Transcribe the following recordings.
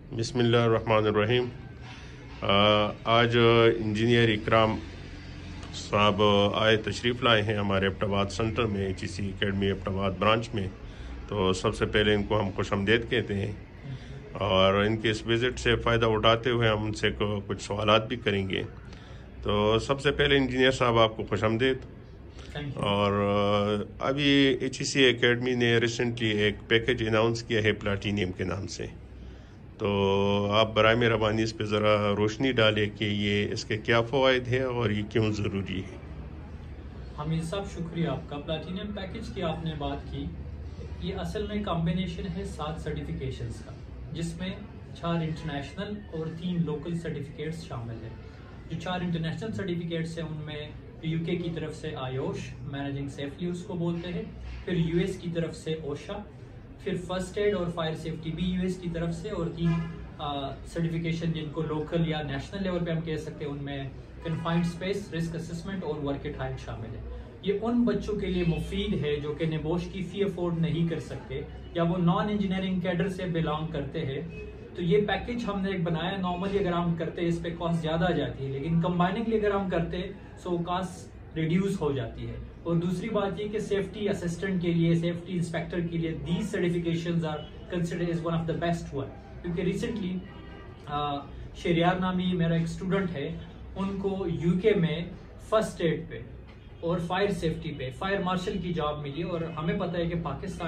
بسم اللہ الرحمن الرحیم۔ آج انجینئر اکرام صاحب آئے تشریف لائے ہیں ہمارے ایبٹ آباد سینٹر میں، HEC academy Abbottabad branch میں۔ تو سب سے پہلے ان کو ہم خوش آمدید کہتے ہیں، اور ان کے اس وزٹ سے فائدہ اٹھاتے ہوئے ہم ان سے کچھ سوالات بھی کریں گے۔ تو سب سے پہلے انجینئر صاحب آپ کو خوش آمدید۔ اور ابھی HEC اکیڈمی نے ریسنٹلی ایک پیکیج اناؤنس کیا ہے پلاٹینیم کے نام سے، تو آپ برائے مہربانی اس پہ ذرا روشنی ڈالیں کہ یہ اس کے کیا فوائد ہیں اور یہ کیوں ضروری ہے۔ حمید صاحب شکریہ آپ کا۔ پلاٹینیم پیکیج کی آپ نے بات کی، یہ اصل میں کمبینیشن ہے 7 سرٹیفکیشنز کا، جس میں 4 انٹرنیشنل اور 3 لوکل سرٹیفکیٹس شامل ہیں۔ جو 4 انٹرنیشنل سرٹیفکیٹس ہیں ان میں UK کی طرف سے آیوش مینیجنگ سیفلی اس کو بولتے ہیں، پھر US کی طرف سے اوشا، پھر فرسٹ ایڈ اور فائر سیفٹی بھی US کی طرف سے، اور 3 سرٹیفکیشن جن کو لوکل یا نیشنل لیول پہ ہم کہہ سکتے ہیں، ان میں کنفائنڈ اسپیس، رسک اسسمنٹ اور ورک ایٹ ہائٹ شامل ہے۔ یہ ان بچوں کے لیے مفید ہے جو کہ نبوش کی فی افورڈ نہیں کر سکتے، یا وہ نان انجینئرنگ کیڈر سے بلانگ کرتے ہیں۔ تو یہ پیکیج ہم نے ایک بنایا، نارملی اگر ہم کرتے اس پہ کاسٹ زیادہ آ جاتی ہے، لیکن کمبائننگلی اگر ہم کرتے سو کاسٹ ریڈیوس ہو جاتی ہے۔ اور دوسری بات یہ کہ سیفٹی اسسٹنٹ کے لیے، سیفٹی انسپیکٹر کے لیے these certifications are considered as one of the best one, کیونکہ ریسنٹلی شہریار نامی میرا ایک اسٹوڈنٹ ہے، ان کو UK میں فرسٹ ایڈ پہ اور فائر سیفٹی پہ فائر مارشل کی جاب ملی، اور ہمیں پتہ ہے کہ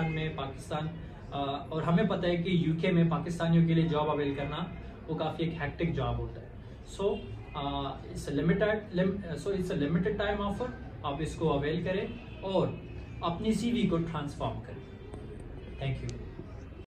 اور ہمیں پتہ ہے کہ UK میں پاکستانیوں کے لیے جاب اویل کرنا وہ کافی ایک ہیکٹک جاب ہوتا ہے۔ So it's a limited time offer, آپ اس کو اویل کریں اور اپنی CV کو ٹرانسفارم کریں۔ Thank you.